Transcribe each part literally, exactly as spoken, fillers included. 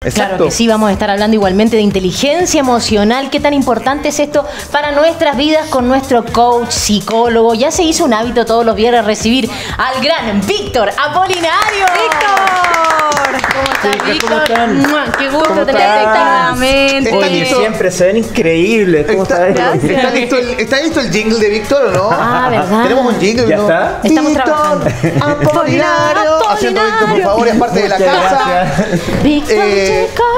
Claro que sí, vamos a estar hablando igualmente de inteligencia emocional. ¿Qué tan importante es esto para nuestras vidas con nuestro coach, psicólogo? Ya se hizo un hábito todos los viernes recibir al gran Víctor Apolinario. ¡Víctor! ¿Cómo estás, Sí, Víctor? ¿cómo están? ¡Mua! ¡Qué gusto ¿Cómo tenerte están? nuevamente! Oye, siempre se ven increíbles. ¿Cómo Está, estás? ¿está, listo el, ¿Está listo el jingle de Víctor o no? Ah, ¿verdad? Tenemos un jingle, ¿Ya ¿no? está? Estamos Víctor trabajando. Apolinario. Haciendo Víctor, por favor, es parte de la Muchas casa. gracias. Víctor Eh, Checo.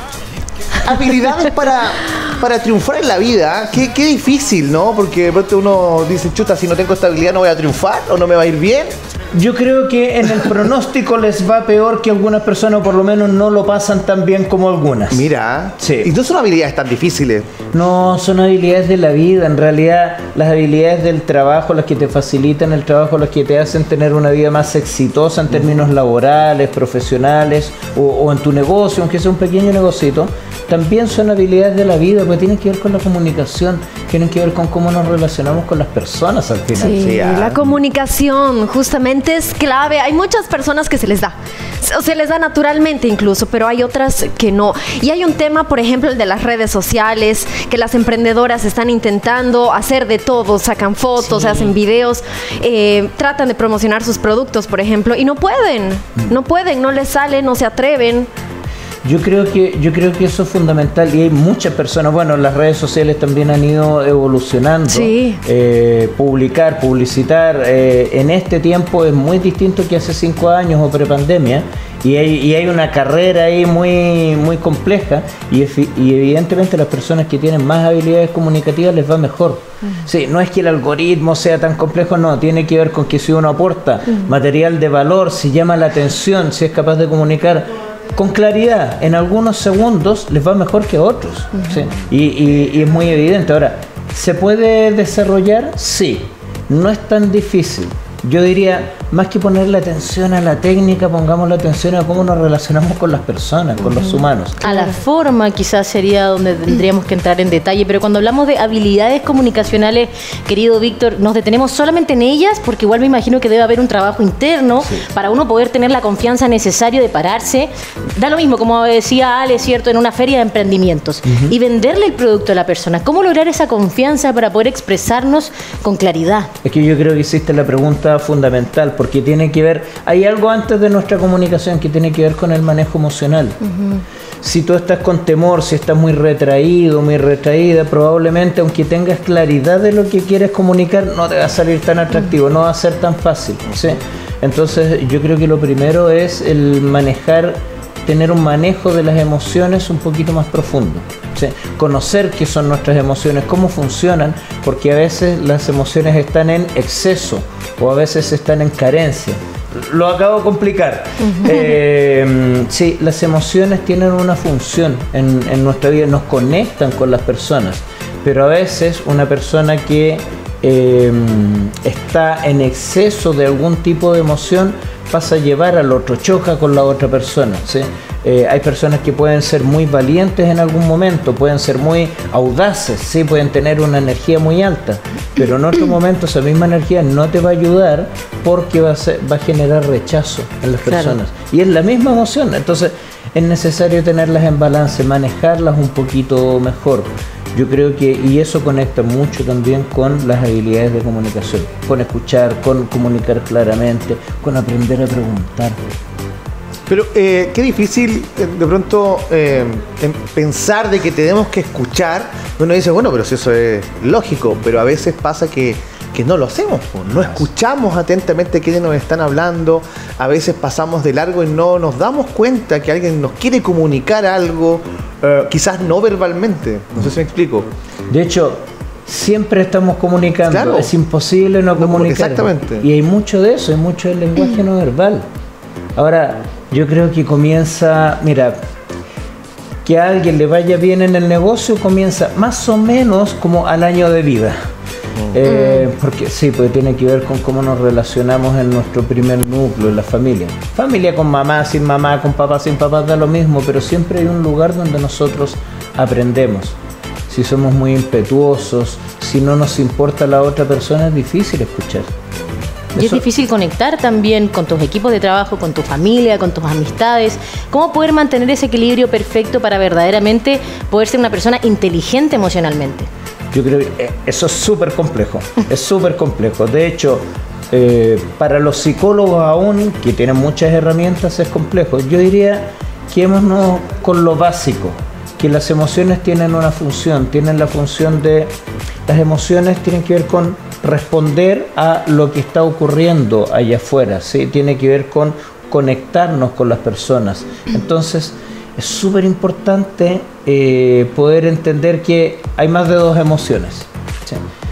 Habilidades para, para triunfar en la vida. Qué, qué difícil, ¿no? Porque de pronto uno dice, chuta, si no tengo estabilidad no voy a triunfar o no me va a ir bien. Yo creo que en el pronóstico les va peor que algunas personas, o por lo menos no lo pasan tan bien como algunas. Mira. Sí. Y no son habilidades tan difíciles. No, son habilidades de la vida. En realidad, las habilidades del trabajo, las que te facilitan el trabajo, las que te hacen tener una vida más exitosa en términos laborales, profesionales o, o en tu negocio, aunque sea un pequeño negocito, también son habilidades de la vida, porque tienen que ver con la comunicación, tienen que ver con cómo nos relacionamos con las personas al final. Sí, Sí, ah. la comunicación justamente es clave. Hay muchas personas que se les da, o se les da naturalmente incluso, pero hay otras que no. Y hay un tema, por ejemplo, el de las redes sociales, que las emprendedoras están intentando hacer de todo, sacan fotos, Sí. hacen videos, eh, tratan de promocionar sus productos, por ejemplo, y no pueden, no pueden, no les sale, no se atreven. Yo creo que yo creo que eso es fundamental y hay muchas personas, bueno, las redes sociales también han ido evolucionando. Sí. Eh, publicar, publicitar, eh, en este tiempo es muy distinto que hace cinco años o prepandemia y hay, y hay una carrera ahí muy, muy compleja y, efi- y evidentemente las personas que tienen más habilidades comunicativas les va mejor. Sí, no es que el algoritmo sea tan complejo, no, tiene que ver con que si uno aporta material de valor, si llama la atención, si es capaz de comunicar con claridad, en algunos segundos les va mejor que a otros. ¿Sí? Y, y- y es muy evidente. Ahora, ¿se puede desarrollar? Sí, no es tan difícil. Yo diría, más que ponerle atención a la técnica, pongamos la atención a cómo nos relacionamos con las personas, con los humanos. A la forma quizás sería donde tendríamos que entrar en detalle, pero cuando hablamos de habilidades comunicacionales, querido Víctor, nos detenemos solamente en ellas, porque igual me imagino que debe haber un trabajo interno Sí. para uno poder tener la confianza necesaria de pararse. Da lo mismo, como decía Ale, ¿cierto?, en una feria de emprendimientos, y venderle el producto a la persona. ¿Cómo lograr esa confianza para poder expresarnos con claridad? Es que yo creo que hiciste la pregunta fundamental, porque tiene que ver, hay algo antes de nuestra comunicación que tiene que ver con el manejo emocional. Si tú estás con temor, si estás muy retraído, muy retraída, probablemente aunque tengas claridad de lo que quieres comunicar, no te va a salir tan atractivo, no va a ser tan fácil, ¿sí? Entonces yo creo que lo primero es el manejar, tener un manejo de las emociones un poquito más profundo. ¿Sí? Conocer qué son nuestras emociones, cómo funcionan, porque a veces las emociones están en exceso o a veces están en carencia. Lo acabo de complicar. Eh, sí, las emociones tienen una función en, en nuestra vida, nos conectan con las personas, pero a veces una persona que eh, está en exceso de algún tipo de emoción pasa a llevar al otro, choca con la otra persona, ¿sí? Eh, hay personas que pueden ser muy valientes en algún momento, pueden ser muy audaces, ¿sí? Pueden tener una energía muy alta, pero en otro momento esa misma energía no te va a ayudar porque va a, ser, va a generar rechazo en las Claro. personas. Y es la misma emoción, entonces es necesario tenerlas en balance, manejarlas un poquito mejor. Yo creo que, y eso conecta mucho también con las habilidades de comunicación, con escuchar, con comunicar claramente, con aprender a preguntar. Pero eh, qué difícil eh, de pronto eh, en pensar de que tenemos que escuchar. Uno dice, bueno, pero si eso es lógico, pero a veces pasa que, que no lo hacemos, pues. No escuchamos atentamente quienes nos están hablando, a veces pasamos de largo y no nos damos cuenta que alguien nos quiere comunicar algo, eh, quizás no verbalmente, no sé si me explico. De hecho, siempre estamos comunicando, Claro. es imposible no No, comunicar. exactamente. Y hay mucho de eso, hay mucho del lenguaje no verbal. Ahora, yo creo que comienza, mira, que a alguien le vaya bien en el negocio comienza más o menos como al año de vida. Eh, porque sí, porque tiene que ver con cómo nos relacionamos en nuestro primer núcleo, en la familia. Familia con mamá, sin mamá, con papá, sin papá, da lo mismo, pero siempre hay un lugar donde nosotros aprendemos. Si somos muy impetuosos, si no nos importa la otra persona, es difícil escuchar. Y es difícil conectar también con tus equipos de trabajo, con tu familia, con tus amistades. ¿Cómo poder mantener ese equilibrio perfecto para verdaderamente poder ser una persona inteligente emocionalmente? Yo creo que eso es súper complejo, es súper complejo. De hecho, eh, para los psicólogos aún, que tienen muchas herramientas, es complejo. Yo diría, quedémonos con lo básico, que las emociones tienen una función, tienen la función de... Las emociones tienen que ver con responder a lo que está ocurriendo allá afuera, ¿sí? Tiene que ver con conectarnos con las personas. Entonces, es súper importante eh, poder entender que hay más de dos emociones. ¿Sí?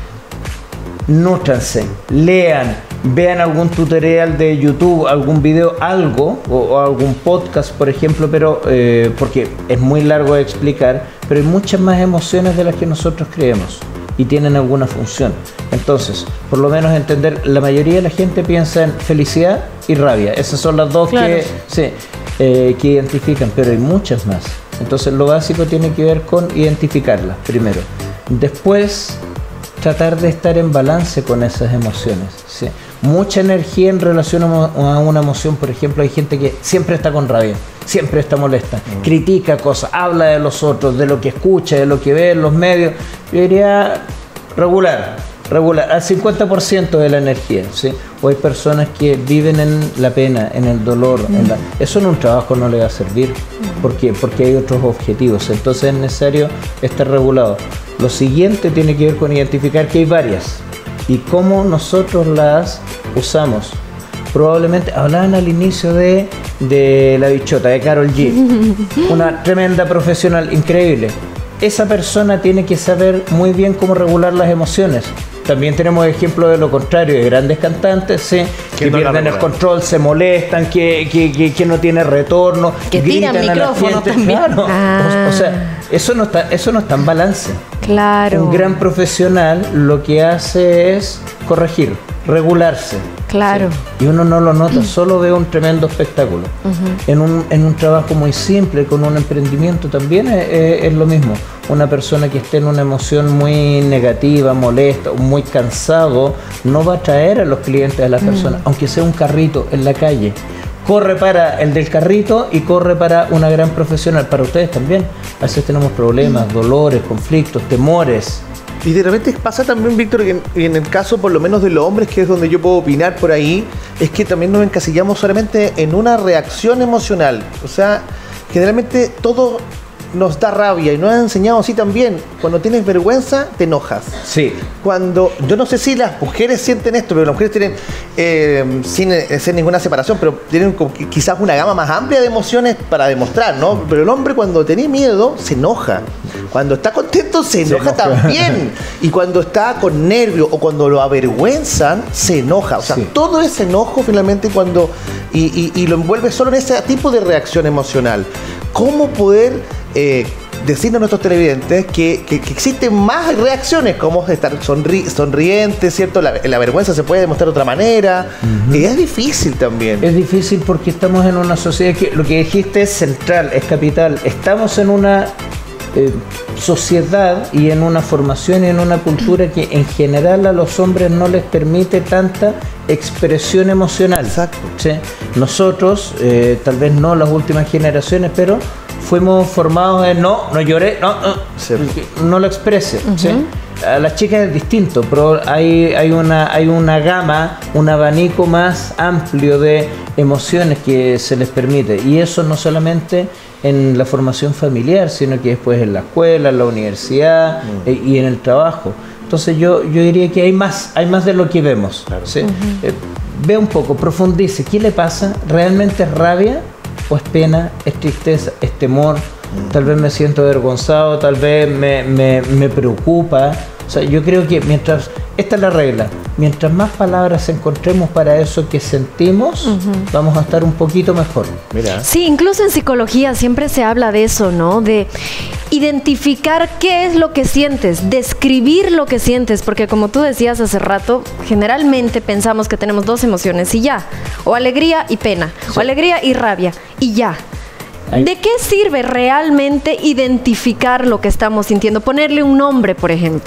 Nútranse, lean, vean algún tutorial de YouTube, algún video, algo, o, o algún podcast, por ejemplo, pero eh, porque es muy largo de explicar, pero hay muchas más emociones de las que nosotros creemos y tienen alguna función. Entonces, por lo menos entender, la mayoría de la gente piensa en felicidad y rabia. Esas son las dos claro. que, sí, eh, que identifican, pero hay muchas más. Entonces, lo básico tiene que ver con identificarlas primero. Después, tratar de estar en balance con esas emociones. ¿Sí? Mucha energía en relación a una emoción, por ejemplo, hay gente que siempre está con rabia, siempre está molesta, mm. critica cosas, habla de los otros, de lo que escucha, de lo que ve en los medios. Yo diría regular, regular, al cincuenta por ciento de la energía. ¿Sí? O hay personas que viven en la pena, en el dolor. Mm. En la... Eso en un trabajo no le va a servir. Mm. ¿Por qué? Porque hay otros objetivos. Entonces es necesario estar regulado. Lo siguiente tiene que ver con identificar que hay varias y cómo nosotros las usamos. Probablemente hablaban al inicio de, de La Bichota, de Karol G, una tremenda profesional, increíble. Esa persona tiene que saber muy bien cómo regular las emociones. También tenemos ejemplos de lo contrario, de grandes cantantes, ¿sí? que no pierden el control, se molestan, que, que, que, que no tiene retorno, que tiran micrófonos también. Claro. Ah. O, o sea, eso no está, eso no está en balance. Claro. Un gran profesional lo que hace es corregir, regularse. Claro. ¿Sí? Y uno no lo nota, solo ve un tremendo espectáculo. Uh-huh. En un, en un trabajo muy simple, con un emprendimiento también es, es, es lo mismo. Una persona que esté en una emoción muy negativa, molesta, muy cansado, no va a atraer a los clientes a la persona, uh-huh. aunque sea un carrito en la calle. Corre para el del carrito y corre para una gran profesional. Para ustedes también. A veces tenemos problemas, dolores, conflictos, temores. Y de repente pasa también, Víctor, que en, en el caso por lo menos de los hombres, que es donde yo puedo opinar por ahí, es que también nos encasillamos solamente en una reacción emocional. O sea, generalmente todo nos da rabia y nos han enseñado así también. Cuando tienes vergüenza, te enojas. Sí. Cuando, yo no sé si las mujeres sienten esto, pero las mujeres tienen, eh, sin hacer ninguna separación, pero tienen como quizás una gama más amplia de emociones para demostrar, ¿no? Pero el hombre cuando tiene miedo, se enoja. Cuando está contento, se enoja, se enoja. también. Y cuando está con nervio o cuando lo avergüenzan, se enoja. O sea, sí. todo ese enojo finalmente cuando... Y, y, y lo envuelve solo en ese tipo de reacción emocional. ¿Cómo poder eh, decirle a nuestros televidentes que, que, que existen más reacciones, como estar sonri sonriente, ¿cierto? La, la vergüenza se puede demostrar de otra manera. Uh-huh. Y es difícil también. Es difícil porque estamos en una sociedad que lo que dijiste es central, es capital. Estamos en una eh, sociedad y en una formación y en una cultura que en general a los hombres no les permite tanta expresión emocional. Exacto. ¿Sí? Nosotros, eh, tal vez no las últimas generaciones, pero fuimos formados en no, no lloré, no, no, sí. no lo exprese. Uh-huh. ¿Sí? A las chicas es distinto, pero hay, hay, una, hay una gama, un abanico más amplio de emociones que se les permite. Y eso no solamente en la formación familiar, sino que después en la escuela, en la universidad uh-huh. eh, y en el trabajo. Entonces yo, yo diría que hay más, hay más de lo que vemos. Claro. ¿Sí? Uh-huh. eh, ve un poco, profundice, ¿qué le pasa? ¿Realmente es rabia? ¿O es pena? ¿Es tristeza? ¿Es temor? Uh-huh. Tal vez me siento avergonzado, tal vez me, me, me preocupa. O sea, yo creo que mientras, esta es la regla, mientras más palabras encontremos para eso que sentimos, uh-huh. vamos a estar un poquito mejor. Mira. Sí, incluso en psicología siempre se habla de eso, ¿no? De identificar qué es lo que sientes, describir lo que sientes, porque como tú decías hace rato, generalmente pensamos que tenemos dos emociones y ya, o alegría y pena, sí. o alegría y rabia y ya. ¿De qué sirve realmente identificar lo que estamos sintiendo? Ponerle un nombre, por ejemplo.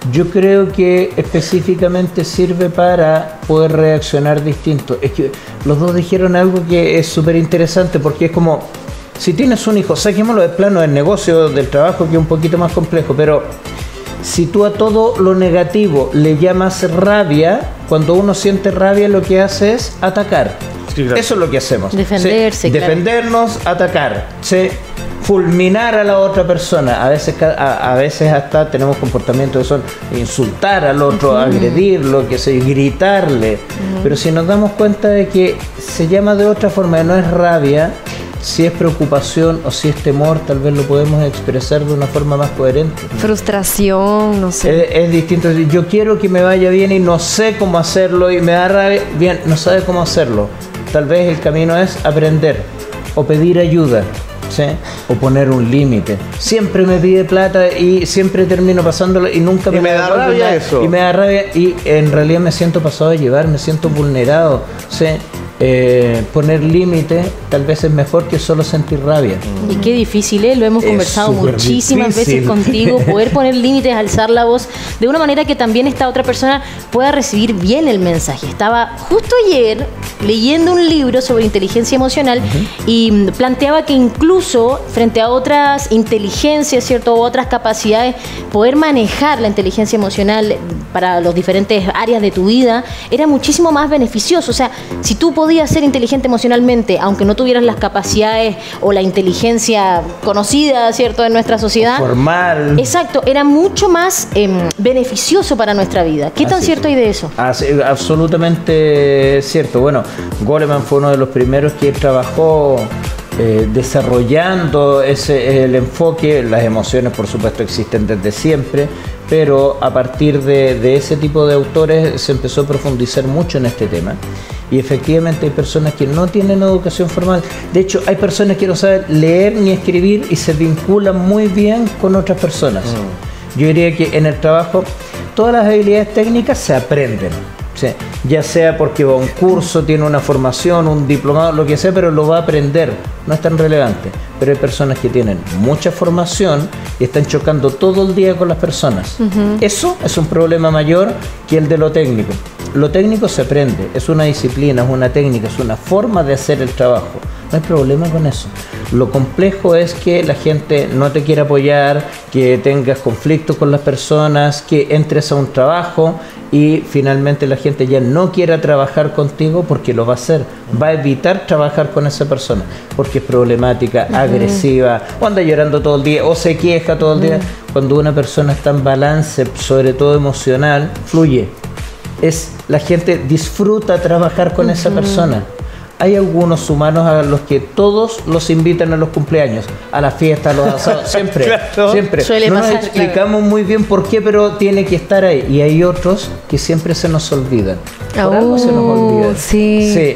Yo creo que específicamente sirve para poder reaccionar distinto. Es que los dos dijeron algo que es súper interesante, porque es como, si tienes un hijo, saquémoslo del plano del negocio, del trabajo, que es un poquito más complejo, pero si tú a todo lo negativo le llamas rabia, cuando uno siente rabia lo que hace es atacar. Sí, claro. Eso es lo que hacemos. Defenderse, ¿sí? Claro. Defendernos, atacar. ¿Sí? Fulminar a la otra persona. A veces, a, a veces hasta tenemos comportamientos que son insultar al otro, uh-huh. agredirlo, que sé, gritarle. Uh-huh. Pero si nos damos cuenta de que se llama de otra forma, no es rabia, si es preocupación o si es temor, tal vez lo podemos expresar de una forma más coherente. Frustración, no sé. Es, es distinto. Yo quiero que me vaya bien y no sé cómo hacerlo y me da rabia. Bien, no sabe cómo hacerlo. Tal vez el camino es aprender o pedir ayuda. ¿Sí? O poner un límite. Siempre me pide plata y siempre termino pasándolo y nunca me, y me da rabia nada, eso. Y me da rabia y en realidad me siento pasado a llevar, me siento vulnerado. ¿Sí? Eh, poner límite tal vez es mejor que solo sentir rabia. Y qué difícil, ¿eh? Lo hemos es conversado muchísimas difícil. veces contigo, poder poner límites, alzar la voz de una manera que también esta otra persona pueda recibir bien el mensaje. Estaba justo ayer leyendo un libro sobre inteligencia emocional uh-huh. y planteaba que incluso frente a otras inteligencias, ¿cierto? O otras capacidades, poder manejar la inteligencia emocional para los diferentes áreas de tu vida era muchísimo más beneficioso. O sea, si tú podías ser inteligente emocionalmente, aunque no tuvieras las capacidades o la inteligencia conocida, ¿cierto?, en nuestra sociedad. O formal. Exacto, era mucho más eh, beneficioso para nuestra vida. ¿Qué tan Así cierto es. hay de eso? Así, absolutamente cierto. Bueno, Goleman fue uno de los primeros que trabajó eh, desarrollando ese el enfoque. Las emociones, por supuesto, existen desde siempre, pero a partir de, de ese tipo de autores se empezó a profundizar mucho en este tema. Y efectivamente hay personas que no tienen educación formal. De hecho, hay personas que no saben leer ni escribir y se vinculan muy bien con otras personas. Mm. Yo diría que en el trabajo todas las habilidades técnicas se aprenden. ¿Sí? Ya sea porque va a un curso, tiene una formación, un diplomado, lo que sea, pero lo va a aprender. No es tan relevante. Pero hay personas que tienen mucha formación y están chocando todo el día con las personas. Uh-huh. Eso es un problema mayor que el de lo técnico. Lo técnico se aprende, es una disciplina, es una técnica, es una forma de hacer el trabajo. No hay problema con eso. Lo complejo es que la gente no te quiera apoyar, que tengas conflictos con las personas, que entres a un trabajo y finalmente la gente ya no quiera trabajar contigo porque lo va a hacer. Va a evitar trabajar con esa persona porque es problemática, uh-huh. agresiva, o anda llorando todo el día, o se queja todo el día. Uh-huh. Cuando una persona está en balance, sobre todo emocional, fluye. Es, la gente disfruta trabajar con uh-huh. esa persona. Hay algunos humanos a los que todos los invitan a los cumpleaños, a las fiestas, a los asados, siempre, claro. siempre. Suele no pasar, nos explicamos claro. muy bien por qué, pero tiene que estar ahí. Y hay otros que siempre se nos olvidan. Por oh, algo se nos olvida. Sí. sí.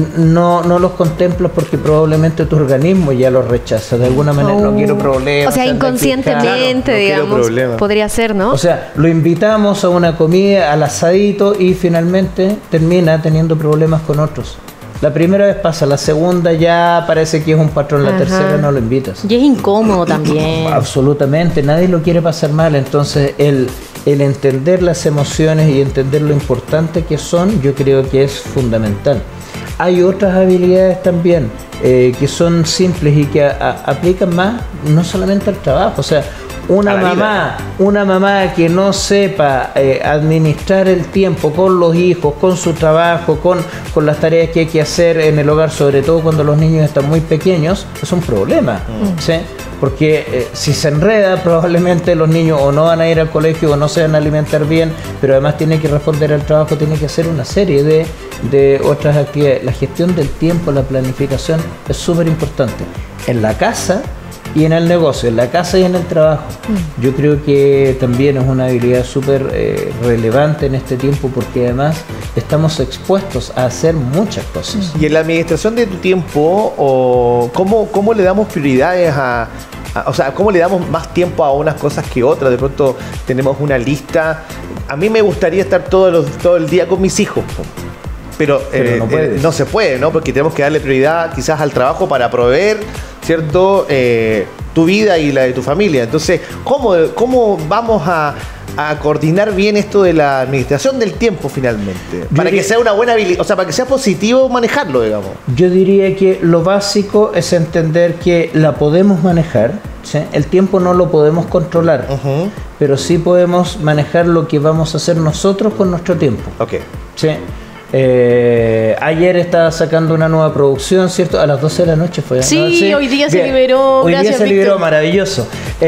No, no los contemplas porque probablemente tu organismo ya los rechaza. De alguna manera oh. no quiero problemas. O sea, inconscientemente, claro, no digamos, podría ser, ¿no? O sea, lo invitamos a una comida, al asadito y finalmente termina teniendo problemas con otros. La primera vez pasa, la segunda ya parece que es un patrón, la Ajá. tercera no lo invitas. Y es incómodo también. Absolutamente, nadie lo quiere pasar mal, entonces el, el entender las emociones y entender lo importante que son, yo creo que es fundamental. Hay otras habilidades también eh, que son simples y que a, a, aplican más no solamente al trabajo, o sea, una mamá, una mamá que no sepa eh, administrar el tiempo con los hijos, con su trabajo, con, con las tareas que hay que hacer en el hogar, sobre todo cuando los niños están muy pequeños, es un problema, mm. ¿sí? Porque eh, si se enreda, probablemente los niños o no van a ir al colegio o no se van a alimentar bien, pero además tiene que responder al trabajo, tiene que hacer una serie de, de otras actividades. La gestión del tiempo, la planificación es súper importante. En la casa y en el negocio, en la casa y en el trabajo. Mm. Yo creo que también es una habilidad súper eh, relevante en este tiempo porque además estamos expuestos a hacer muchas cosas. Y en la administración de tu tiempo, o ¿cómo, cómo le damos prioridades a, a, o sea, cómo le damos más tiempo a unas cosas que otras? De pronto tenemos una lista. A mí me gustaría estar todo, los, todo el día con mis hijos, pero, pero eh, no, eh, no se puede, ¿no? Porque tenemos que darle prioridad quizás al trabajo para proveer, ¿cierto? Eh, tu vida y la de tu familia. Entonces, ¿cómo, cómo vamos a, a coordinar bien esto de la administración del tiempo finalmente? Yo Para diría, que sea una buena habilidad, o sea, para que sea positivo manejarlo, digamos. Yo diría que lo básico es entender que la podemos manejar, ¿sí? El tiempo no lo podemos controlar, Uh-huh. pero sí podemos manejar lo que vamos a hacer nosotros con nuestro tiempo. Ok. ¿Sí? Eh, ayer estaba sacando una nueva producción, ¿cierto? A las doce de la noche fue. ¿no? Sí, hoy día se Bien. liberó, Hoy día gracias, se liberó, Víctor. maravilloso.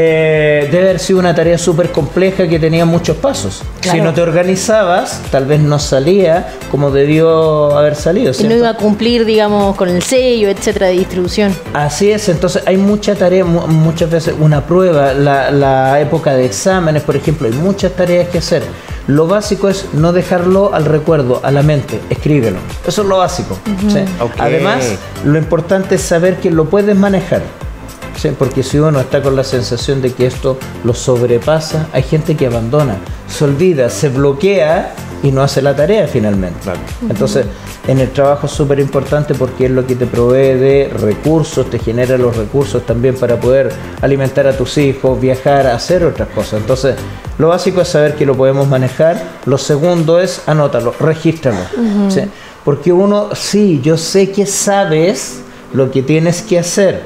Eh, debe haber sido una tarea súper compleja que tenía muchos pasos. Claro. Si no te organizabas, tal vez no salía como debió haber salido, Y ¿cierto? no iba a cumplir, digamos, con el sello, etcétera, de distribución. Así es, entonces hay mucha tarea, mu- muchas veces una prueba, la, la época de exámenes, por ejemplo, hay muchas tareas que hacer. Lo básico es no dejarlo al recuerdo, a la mente, escríbelo. Eso es lo básico. ¿Sí? Ok. Además, lo importante es saber que lo puedes manejar. ¿Sí? Porque si uno está con la sensación de que esto lo sobrepasa, hay gente que abandona, se olvida, se bloquea y no hace la tarea finalmente. Claro. Entonces, en el trabajo es súper importante porque es lo que te provee de recursos, te genera los recursos también para poder alimentar a tus hijos, viajar, hacer otras cosas. Entonces, lo básico es saber que lo podemos manejar. Lo segundo es anótalo, regístralo. ¿Sí? Porque uno, sí, yo sé que sabes lo que tienes que hacer,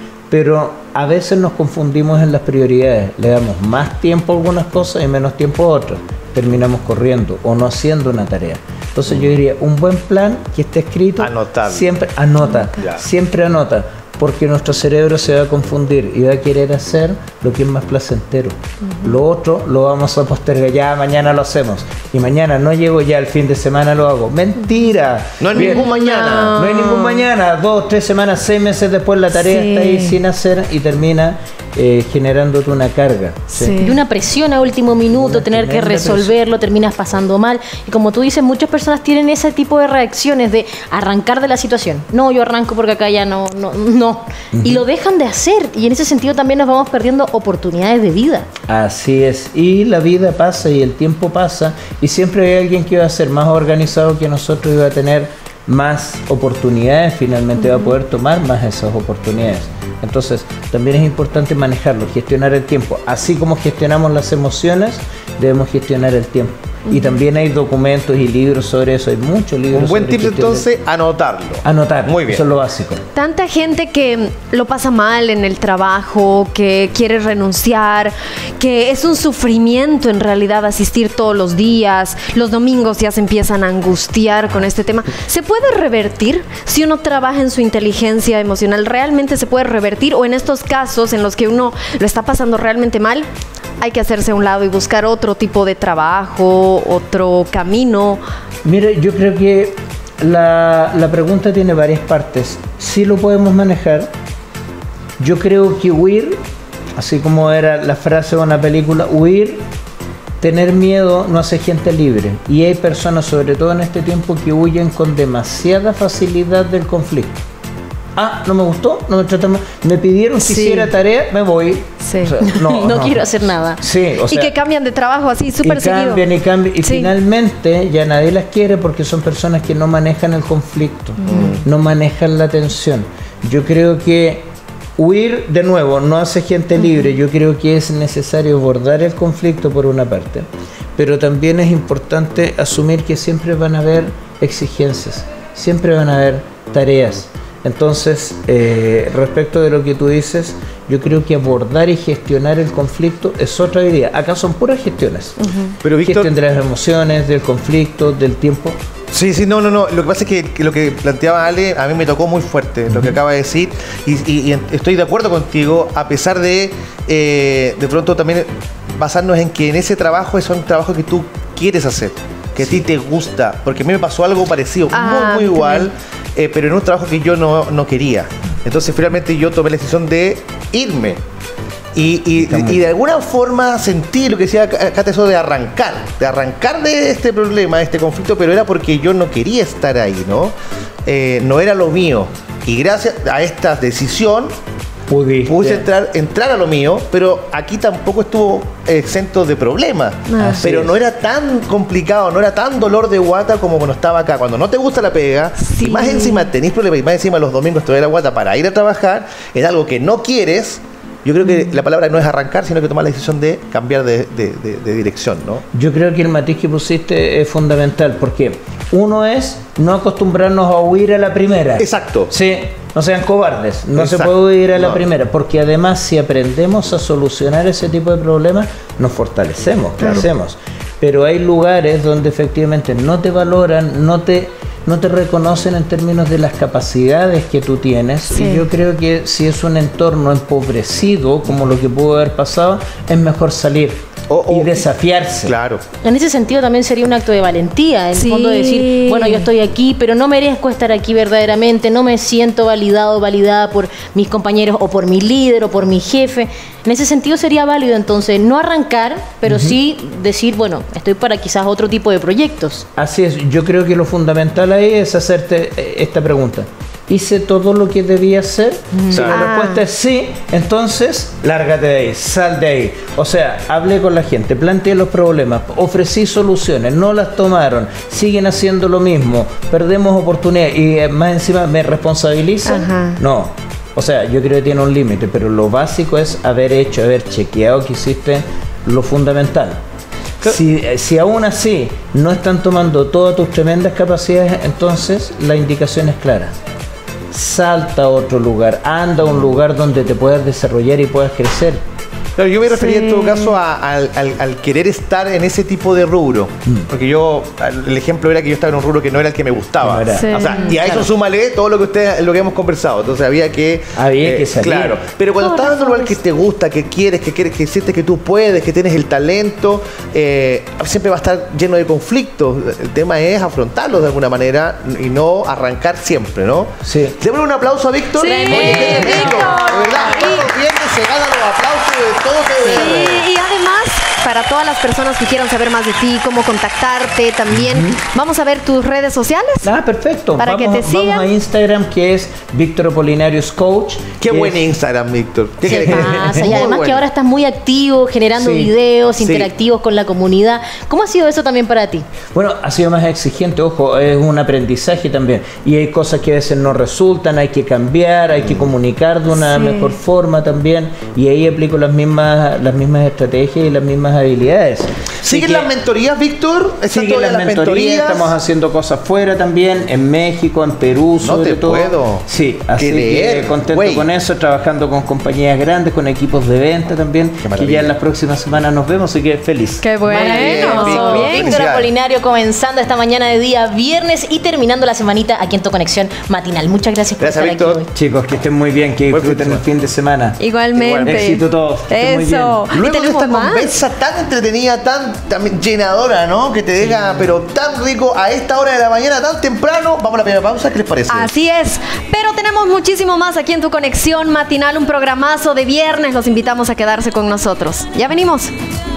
pero a veces nos confundimos en las prioridades. Le damos más tiempo a algunas cosas y menos tiempo a otras. Terminamos corriendo o no haciendo una tarea. Entonces yo diría, un buen plan que esté escrito, Anotable. siempre anota, Ya. siempre anota, porque nuestro cerebro se va a confundir y va a querer hacer lo que es más placentero. Lo otro lo vamos a postergar, ya mañana lo hacemos. Y mañana no llego, ya el fin de semana lo hago. ¡Mentira! No hay Bien. ningún mañana. No hay ningún mañana, dos, tres semanas, seis meses después la tarea Sí. está ahí sin hacer y termina eh, generándote una carga. Sí. Y una presión a último minuto, Una tener que tremenda resolverlo, terminas pasando mal. Y como tú dices, muchas personas tienen ese tipo de reacciones de arrancar de la situación. No, yo arranco porque acá ya no, no, no. Y lo dejan de hacer. Y en ese sentido también nos vamos perdiendo oportunidades de vida. Así es, y la vida pasa y el tiempo pasa y siempre hay alguien que va a ser más organizado que nosotros y va a tener más oportunidades, finalmente va a poder tomar más esas oportunidades. Entonces, también es importante manejarlo, gestionar el tiempo. Así como gestionamos las emociones, debemos gestionar el tiempo. Y también hay documentos y libros sobre eso, hay muchos libros. Un buen sobre tip gestión del- entonces, anotarlo. Anotar, Muy bien. eso es lo básico. Tanta gente que lo pasa mal en el trabajo, que quiere renunciar, que es un sufrimiento en realidad asistir todos los días, los domingos ya se empiezan a angustiar con este tema. ¿Se puede revertir si uno trabaja en su inteligencia emocional? ¿Realmente se puede revertir? ¿O en estos casos en los que uno lo está pasando realmente mal, hay que hacerse a un lado y buscar otro tipo de trabajo, otro camino? Mire, yo creo que la, la pregunta tiene varias partes. Sí lo podemos manejar. Yo creo que huir, así como era la frase de una película, huir, tener miedo no hace gente libre. Y hay personas, sobre todo en este tiempo, que huyen con demasiada facilidad del conflicto. Ah, no me gustó, no me trataron, me pidieron que Sí. hiciera tarea, me voy. Sí. O sea, No, no, no. quiero hacer nada. Sí, o Y sea, que cambian de trabajo así súper y seguido. cambian y cambian y Sí. finalmente ya nadie las quiere porque son personas que no manejan el conflicto, no manejan la tensión. Yo creo que huir, de nuevo, no hace gente libre. Yo creo que es necesario abordar el conflicto por una parte, pero también es importante asumir que siempre van a haber exigencias, siempre van a haber tareas. Entonces, eh, respecto de lo que tú dices, yo creo que abordar y gestionar el conflicto es otra idea. Acá son puras gestiones. Pero Víctor, Gestión de las emociones, del conflicto, del tiempo. sí, sí, no, no, no. Lo que pasa es que, que lo que planteaba Ale a mí me tocó muy fuerte, lo que acaba de decir, y, y- y estoy de acuerdo contigo, a pesar de eh, de pronto también basarnos en que en ese trabajo es un trabajo que tú quieres hacer, que a ti te gusta, porque a mí me pasó algo parecido, Ah, muy, muy igual, también. eh, pero en un trabajo que yo no, no quería. Entonces finalmente yo tomé la decisión de irme. Y, y- y de alguna forma sentí lo que decía Cata, eso de arrancar, de arrancar de este problema, de este conflicto, pero era porque yo no quería estar ahí, ¿no? Eh, no era lo mío. Y gracias a esta decisión Pudiste. pude entrar, entrar a lo mío, pero aquí tampoco estuvo exento de problemas. Así Pero es. no era tan complicado, no era tan dolor de guata como cuando estaba acá. Cuando no te gusta la pega, Sí. y más encima tenés problemas, y más encima los domingos te duele la guata para ir a trabajar, es algo que no quieres. Yo creo que la palabra no es arrancar, sino que tomar la decisión de cambiar de, de, de, de dirección, ¿no? Yo creo que el matiz que pusiste es fundamental, porque uno es no acostumbrarnos a huir a la primera. Exacto. Sí, no sean cobardes, no Exacto. se puede huir a la No. primera, porque además si aprendemos a solucionar ese tipo de problemas, nos fortalecemos, crecemos. Pero hay lugares donde efectivamente no te valoran, no te... no te reconocen en términos de las capacidades que tú tienes. Sí. Y yo creo que si es un entorno empobrecido, como lo que pudo haber pasado, es mejor salir O- o- y desafiarse. Claro. En ese sentido también sería un acto de valentía, en el Sí. fondo de decir, bueno, yo estoy aquí, pero no merezco estar aquí verdaderamente, no me siento validado, validada por mis compañeros o por mi líder o por mi jefe. En ese sentido sería válido entonces no arrancar, pero sí decir, bueno, estoy para quizás otro tipo de proyectos. Así es, yo creo que lo fundamental ahí es hacerte eh, esta pregunta. ¿Hice todo lo que debía hacer? Si la Ah. respuesta es sí, entonces lárgate de ahí, sal de ahí. O sea, hablé con la gente, planteé los problemas, ofrecí soluciones, no las tomaron, siguen haciendo lo mismo, perdemos oportunidades y eh, más encima me responsabilizan. Ajá. No. O sea, yo creo que tiene un límite, pero lo básico es haber hecho, haber chequeado que hiciste lo fundamental. Si, eh, si aún así no están tomando todas tus tremendas capacidades, entonces la indicación es clara. Salta a otro lugar, anda a un lugar donde te puedas desarrollar y puedas crecer. Claro, yo me refería Sí. en todo caso a- al, al- al querer estar en ese tipo de rubro. Porque yo, el ejemplo era que yo estaba en un rubro que no era el que me gustaba. Que no era. Sí. O sea, y a eso súmale todo lo que usted, lo que hemos conversado. Entonces había que. Había que salir. Claro. Pero cuando estás en un lugar que te gusta, que quieres, que quieres, que sientes que tú puedes, que tienes el talento, eh, siempre va a estar lleno de conflictos. El tema es afrontarlos de alguna manera y no arrancar siempre, ¿no? Sí. Démosle un aplauso a Víctor. Sí, Oye, qué tremendo. Víctor. De verdad, todos los viernes se ganan los aplausos de todo T V R. Sí, y además, para todas las personas que quieran saber más de ti, cómo contactarte también, vamos a ver tus redes sociales. Ah, perfecto. Para que vamos, te sigan. Vamos a Instagram, que es Víctor Apolinarios Coach. Qué que buen es- Instagram, Víctor. ¿Qué ¿Qué querés que- pasa? Y Muy además que bueno. ahora estás muy activo, generando Sí. videos Sí. interactivos con la comunidad. ¿Cómo ha sido eso también para ti? Bueno, ha sido más exigente, ojo, es un aprendizaje también. Y hay cosas que a veces no resultan, hay que cambiar, hay que comunicar de una Sí. mejor forma también. Y ahí aplico las mismas, las mismas estrategias y las mismas habilidades. Así ¿Siguen que las mentorías, Víctor? ¿Están siguen todavía las mentorías, estamos haciendo cosas fuera también, en México, en Perú, No sobre te todo. puedo Sí, así creer, que contento güey. con eso, trabajando con compañías grandes, con equipos de venta también, Qué que maravilla. ya en las próximas semanas nos vemos, así que feliz. Qué bueno. Maravilloso. Víctor Bien. Felicidades. Apolinario comenzando esta mañana de día viernes y terminando la semanita aquí en Tu Conexión Matinal. Muchas gracias por Gracias, estar Víctor. aquí hoy. Chicos, que estén muy bien, que Buen fin de disfruten el fin de semana. Igualmente. Éxito a todos, que estén muy Eso. bien. Y Luego de tenemos esta más. conversa tan entretenida, tan, tan llenadora, ¿no? Que te deja, pero tan rico a esta hora de la mañana, tan temprano. Vamos a la primera pausa, ¿qué les parece? Así es, pero tenemos muchísimo más aquí en Tu Conexión Matinal, un programazo de viernes. Los invitamos a quedarse con nosotros. Ya venimos.